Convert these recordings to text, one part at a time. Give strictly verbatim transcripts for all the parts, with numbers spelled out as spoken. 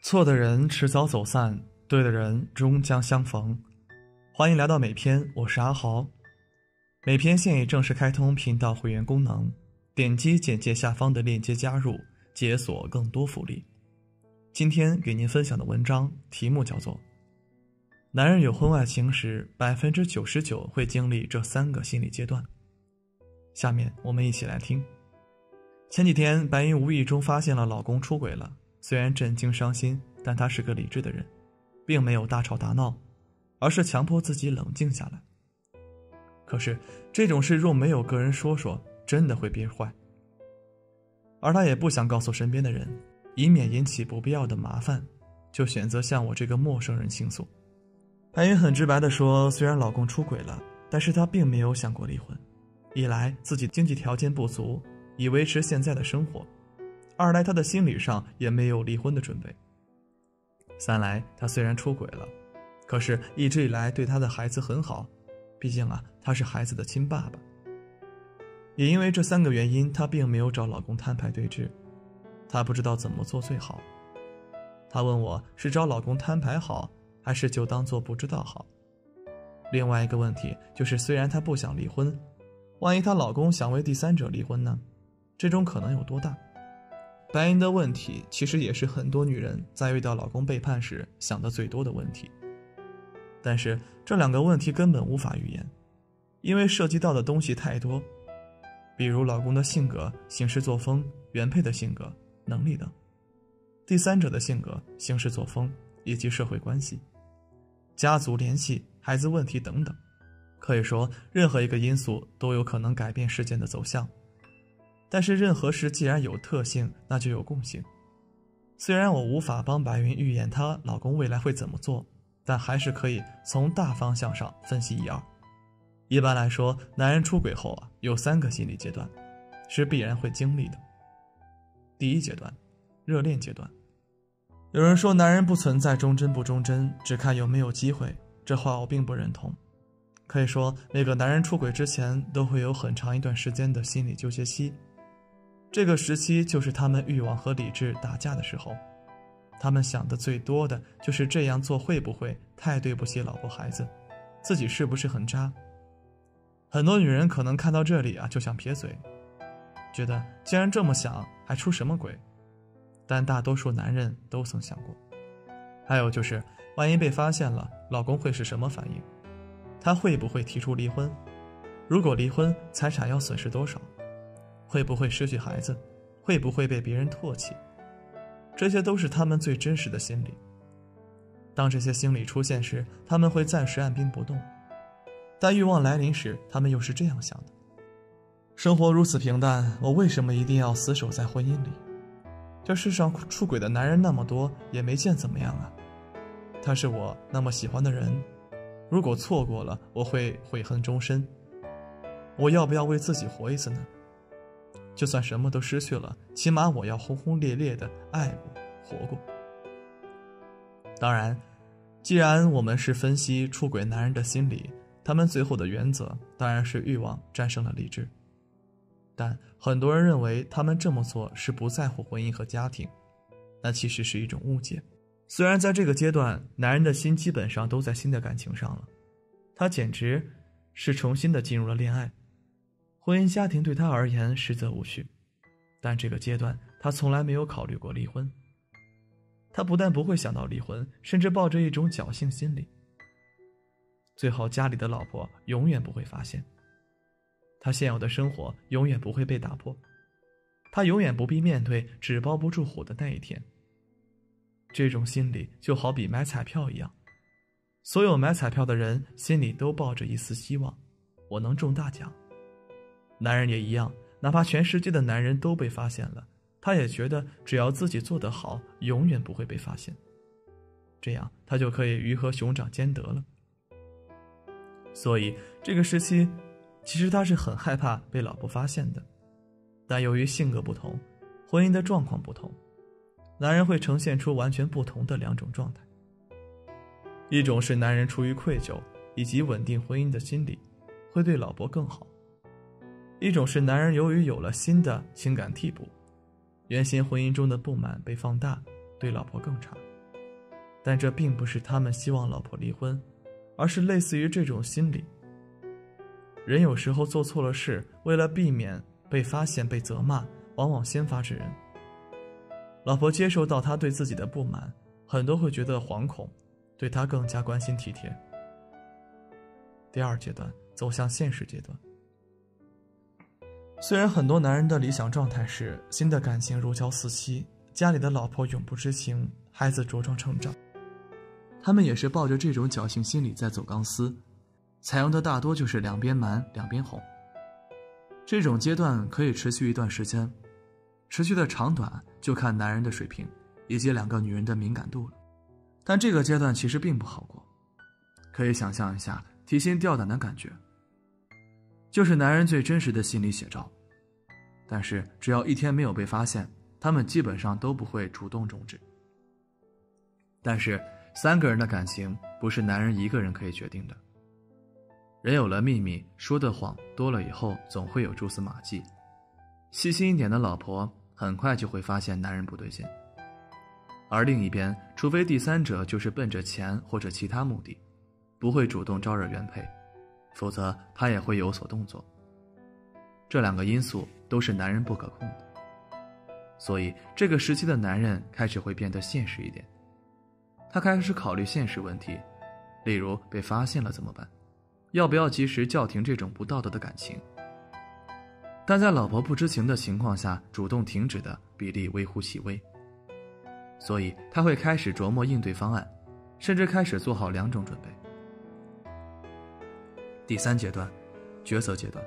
错的人迟早走散，对的人终将相逢。欢迎来到美篇，我是阿豪。美篇现已正式开通频道会员功能，点击简介下方的链接加入，解锁更多福利。今天给您分享的文章题目叫做男人有婚外情时 百分之九十九 会经历这三个心理阶段。下面我们一起来听。前几天白云无意中发现了老公出轨了，虽然震惊伤心，但她是个理智的人，并没有大吵大闹，而是强迫自己冷静下来。可是这种事若没有个人说说，真的会憋坏。而她也不想告诉身边的人，以免引起不必要的麻烦，就选择向我这个陌生人倾诉。白云很直白地说，虽然老公出轨了，但是她并没有想过离婚。一来自己经济条件不足，以维持现在的生活；二来她的心理上也没有离婚的准备；三来她虽然出轨了，可是一直以来对她的孩子很好，毕竟啊，他是孩子的亲爸爸。也因为这三个原因，她并没有找老公摊牌对峙，她不知道怎么做最好。她问我是找老公摊牌好，还是就当做不知道好。另外一个问题就是，虽然她不想离婚，万一她老公想为第三者离婚呢？这种可能有多大？白云的问题其实也是很多女人在遇到老公背叛时想的最多的问题。但是这两个问题根本无法预言，因为涉及到的东西太多，比如老公的性格、行事作风、原配的性格、能力等，第三者的性格、行事作风以及社会关系、家族联系、孩子问题等等。可以说任何一个因素都有可能改变事件的走向。但是任何事既然有特性，那就有共性。虽然我无法帮白云预言她老公未来会怎么做，但还是可以从大方向上分析一二。一般来说，男人出轨后啊，有三个心理阶段是必然会经历的。第一阶段，热恋阶段。有人说男人不存在忠贞不忠贞，只看有没有机会，这话我并不认同。可以说每个男人出轨之前都会有很长一段时间的心理纠结期，这个时期就是他们欲望和理智打架的时候。他们想的最多的就是这样做会不会太对不起老婆孩子，自己是不是很渣。很多女人可能看到这里啊就想撇嘴，觉得既然这么想还出什么轨，但大多数男人都曾想过。还有就是万一被发现了，老公会是什么反应？他会不会提出离婚？如果离婚，财产要损失多少？会不会失去孩子？会不会被别人唾弃？这些都是他们最真实的心理。当这些心理出现时，他们会暂时按兵不动，但欲望来临时，他们又是这样想的：生活如此平淡，我为什么一定要死守在婚姻里？这世上出轨的男人那么多，也没见怎么样啊。他是我那么喜欢的人，如果错过了，我会悔恨终身。我要不要为自己活一次呢？就算什么都失去了，起码我要轰轰烈烈的爱过、活过。当然，既然我们是分析出轨男人的心理，他们最后的原则当然是欲望战胜了理智。但很多人认为他们这么做是不在乎婚姻和家庭，那其实是一种误解。虽然在这个阶段，男人的心基本上都在新的感情上了，他简直是重新的进入了恋爱，婚姻家庭对他而言实则无绪。但这个阶段他从来没有考虑过离婚。他不但不会想到离婚，甚至抱着一种侥幸心理，最好家里的老婆永远不会发现，他现有的生活永远不会被打破，他永远不必面对纸包不住火的那一天。这种心理就好比买彩票一样，所有买彩票的人心里都抱着一丝希望，我能中大奖。男人也一样，哪怕全世界的男人都被发现了，他也觉得只要自己做得好，永远不会被发现，这样他就可以鱼和熊掌兼得了。所以这个时期其实他是很害怕被老婆发现的，但由于性格不同，婚姻的状况不同，男人会呈现出完全不同的两种状态。一种是男人出于愧疚以及稳定婚姻的心理，会对老婆更好；一种是男人由于有了新的情感替补，原先婚姻中的不满被放大，对老婆更差。 但这并不是他们希望老婆离婚，而是类似于这种心理。人有时候做错了事，为了避免被发现被责骂，往往先发制人。老婆接受到他对自己的不满，很多会觉得惶恐，对他更加关心体贴。第二阶段，走向现实阶段。虽然很多男人的理想状态是新的感情如胶似漆，家里的老婆永不知情，孩子茁壮成长，他们也是抱着这种侥幸心理在走钢丝，采用的大多就是两边瞒两边哄。这种阶段可以持续一段时间，持续的长短就看男人的水平以及两个女人的敏感度了。但这个阶段其实并不好过，可以想象一下提心吊胆的感觉，就是男人最真实的心理写照。但是只要一天没有被发现，他们基本上都不会主动终止。但是三个人的感情不是男人一个人可以决定的。人有了秘密，说的谎多了以后，总会有蛛丝马迹。细心一点的老婆很快就会发现男人不对劲，而另一边，除非第三者就是奔着钱或者其他目的，不会主动招惹原配，否则他也会有所动作。这两个因素都是男人不可控的，所以这个时期的男人开始会变得现实一点。他开始考虑现实问题，例如被发现了怎么办，要不要及时叫停这种不道德的感情。但在老婆不知情的情况下，主动停止的比例微乎其微，所以他会开始琢磨应对方案，甚至开始做好两种准备。第三阶段，抉择阶段。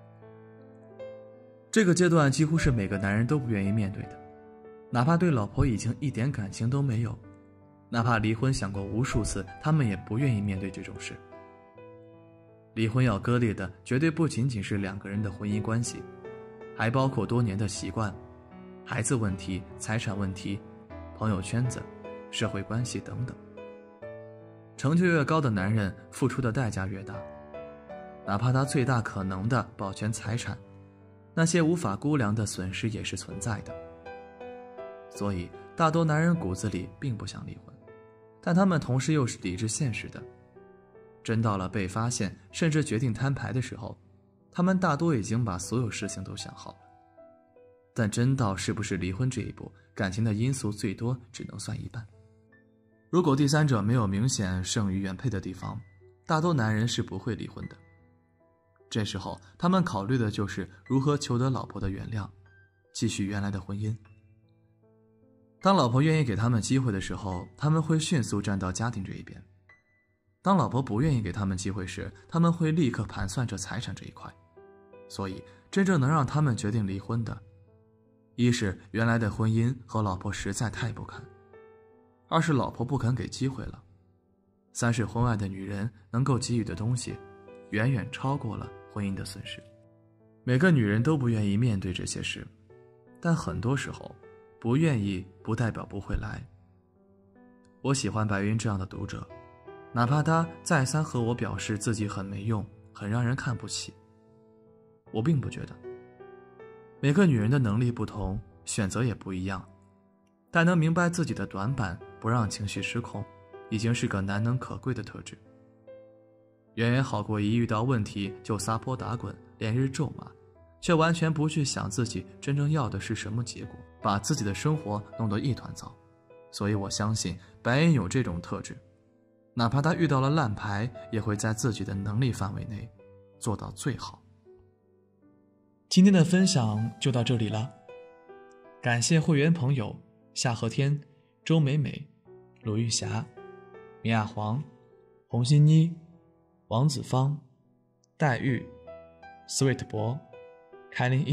这个阶段几乎是每个男人都不愿意面对的，哪怕对老婆已经一点感情都没有，哪怕离婚想过无数次，他们也不愿意面对这种事。离婚要割裂的绝对不仅仅是两个人的婚姻关系，还包括多年的习惯、孩子问题、财产问题、朋友圈子、社会关系等等。成就越高的男人，付出的代价越大，哪怕他最大可能的保全财产，那些无法估量的损失也是存在的。所以大多男人骨子里并不想离婚，但他们同时又是理智现实的。真到了被发现甚至决定摊牌的时候，他们大多已经把所有事情都想好了。但真到是不是离婚这一步，感情的因素最多只能算一半。如果第三者没有明显胜于原配的地方，大多男人是不会离婚的。这时候他们考虑的就是如何求得老婆的原谅，继续原来的婚姻。当老婆愿意给他们机会的时候，他们会迅速站到家庭这一边。当老婆不愿意给他们机会时，他们会立刻盘算着财产这一块。所以真正能让他们决定离婚的，一是原来的婚姻和老婆实在太不堪，二是老婆不肯给机会了，三是婚外的女人能够给予的东西远远超过了婚姻的损失。每个女人都不愿意面对这些事，但很多时候不愿意不代表不会来。我喜欢白云这样的读者，哪怕他再三和我表示自己很没用，很让人看不起，我并不觉得。每个女人的能力不同，选择也不一样，但能明白自己的短板，不让情绪失控，已经是个难能可贵的特质。远远好过一遇到问题就撒泼打滚，连日咒骂，却完全不去想自己真正要的是什么结果，把自己的生活弄得一团糟。所以我相信白云有这种特质，哪怕他遇到了烂牌，也会在自己的能力范围内做到最好。 今天的分享就到这里了，感谢会员朋友夏和天、周美美、鲁玉霞、米亚黄、红心妮、王子芳、黛玉、Sweet 博、凯琳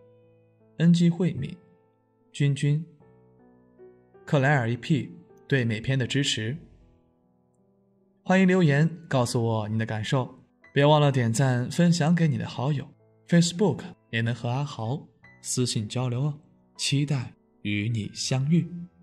E、N G 慧敏、君君、克莱尔 E P 对每篇的支持。欢迎留言告诉我你的感受，别忘了点赞分享给你的好友， Facebook 也能和阿豪私信交流哦，期待与你相遇。